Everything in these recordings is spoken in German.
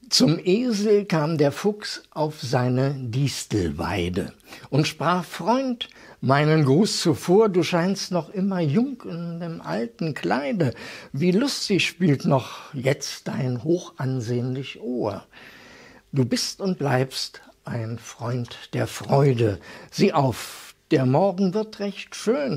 Zum Esel kam der Fuchs auf seine Distelweide und sprach: Freund, meinen Gruß zuvor, du scheinst noch immer jung in dem alten Kleide. Wie lustig spielt noch jetzt dein hochansehnlich Ohr. Du bist und bleibst ein Freund der Freude. Sieh auf, der Morgen wird recht schön.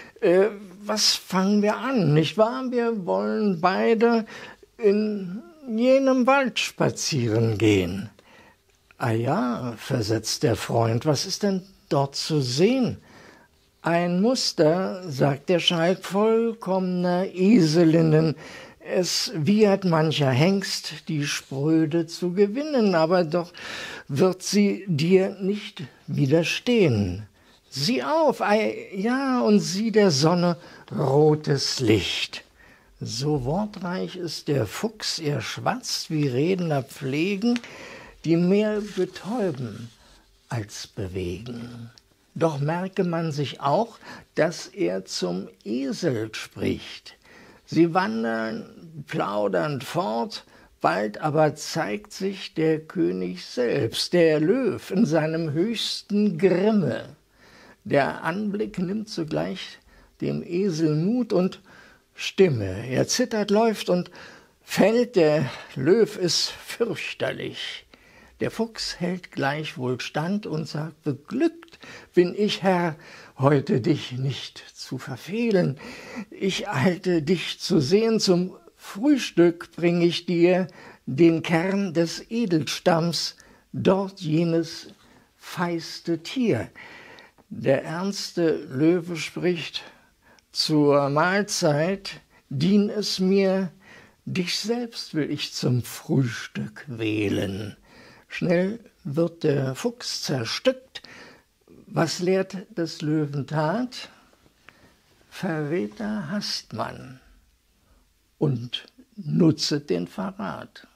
Was fangen wir an, nicht wahr? Wir wollen beide in jenem Wald spazieren gehen. Ah ja, versetzt der Freund, was ist denn dort zu sehen? Ein Muster, sagt der Schalk, vollkommener Eselinnen. Es wiehert mancher Hengst, die Spröde zu gewinnen, aber doch wird sie dir nicht widerstehen. Sieh auf, ja, und sieh der Sonne rotes Licht. So wortreich ist der Fuchs, er schwatzt wie Redner pflegen, die mehr betäuben als bewegen. Doch merke man sich auch, dass er zum Esel spricht. Sie wandern plaudernd fort, bald aber zeigt sich der König selbst, der Löw in seinem höchsten Grimme. Der Anblick nimmt sogleich dem Esel Mut und Stimme. Er zittert, läuft und fällt, der Löw ist fürchterlich. Der Fuchs hält gleichwohl stand und sagt: Beglückt bin ich, Herr, heute dich nicht zu verfehlen. Ich eilte dich zu sehen, zum Frühstück bring ich dir den Kern des Edelstamms, dort jenes feiste Tier. Der ernste Löwe spricht: Zur Mahlzeit dien es mir, dich selbst will ich zum Frühstück wählen. Schnell wird der Fuchs zerstückt. Was lehrt des Löwen Tat? Verräter hasst man und nutzet den Verrat.